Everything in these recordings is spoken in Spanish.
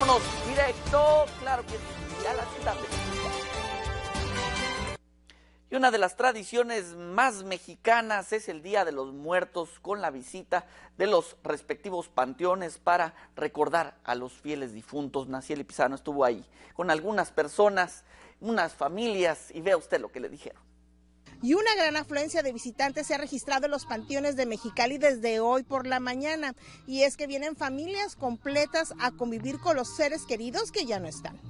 Vámonos directo, claro que sí, a la ciudad de México. Y una de las tradiciones más mexicanas es el Día de los Muertos, con la visita de los respectivos panteones para recordar a los fieles difuntos. Nacieli Pizano estuvo ahí con algunas personas, unas familias, y vea usted lo que le dijeron. Y una gran afluencia de visitantes se ha registrado en los panteones de Mexicali desde hoy por la mañana. Y es que vienen familias completas a convivir con los seres queridos que ya no están.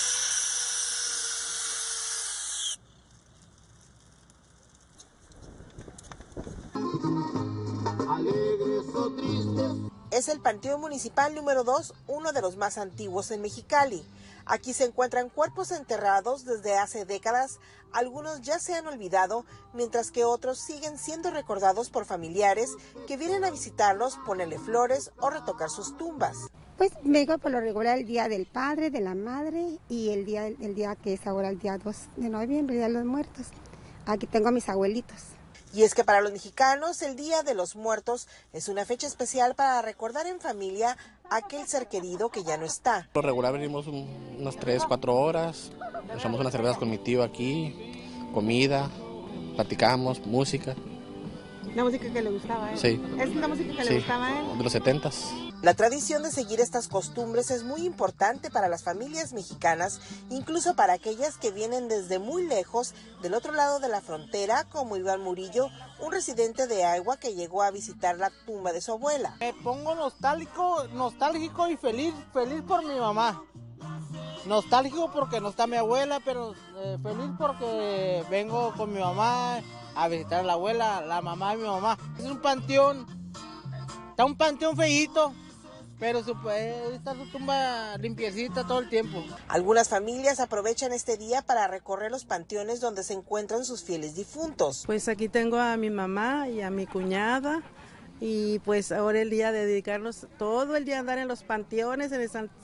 Alegres o tristes. Es el Panteón Municipal número 2, uno de los más antiguos en Mexicali. Aquí se encuentran cuerpos enterrados desde hace décadas, algunos ya se han olvidado, mientras que otros siguen siendo recordados por familiares que vienen a visitarlos, ponerle flores o retocar sus tumbas. Pues vengo por lo regular el Día del Padre, de la Madre y el día que es ahora el día 2 de noviembre, el Día de los Muertos. Aquí tengo a mis abuelitos. Y es que para los mexicanos el Día de los Muertos es una fecha especial para recordar en familia a aquel ser querido que ya no está. Por lo regular venimos unas 3-4 horas, echamos unas cervezas con mi tío aquí, comida, platicamos, música. ¿La música que le gustaba a él? Sí. ¿Es la música que le gustaba a él? De los 70s. La tradición de seguir estas costumbres es muy importante para las familias mexicanas, incluso para aquellas que vienen desde muy lejos, del otro lado de la frontera, como Iván Murillo, un residente de Agua que llegó a visitar la tumba de su abuela. Me pongo nostálgico y feliz por mi mamá. Nostálgico porque no está mi abuela, pero feliz porque vengo con mi mamá a visitar a la abuela, la mamá de mi mamá. Es un panteón, está un panteón feíto, pero está su tumba limpiecita todo el tiempo. Algunas familias aprovechan este día para recorrer los panteones donde se encuentran sus fieles difuntos. Pues aquí tengo a mi mamá y a mi cuñada, y pues ahora el día de dedicarnos todo el día a andar en los panteones,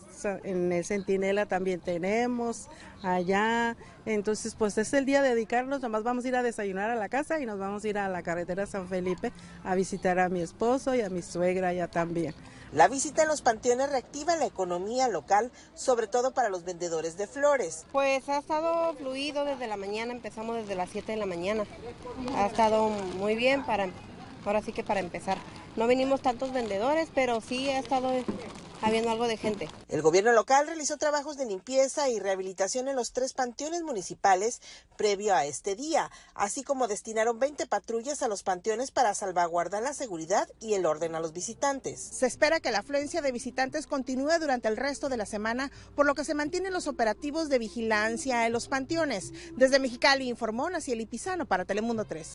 en el Centinela también tenemos, allá, entonces pues es el día de dedicarnos, nomás vamos a ir a desayunar a la casa y nos vamos a ir a la carretera San Felipe a visitar a mi esposo y a mi suegra allá también. La visita en los panteones reactiva la economía local, sobre todo para los vendedores de flores. Pues ha estado fluido desde la mañana, empezamos desde las 7 de la mañana, ha estado muy bien ahora sí que para empezar. No venimos tantos vendedores, pero sí ha estado habiendo algo de gente. El gobierno local realizó trabajos de limpieza y rehabilitación en los 3 panteones municipales previo a este día, así como destinaron 20 patrullas a los panteones para salvaguardar la seguridad y el orden a los visitantes. Se espera que la afluencia de visitantes continúe durante el resto de la semana, por lo que se mantienen los operativos de vigilancia en los panteones. Desde Mexicali informó Nacieli Pizano para Telemundo 3.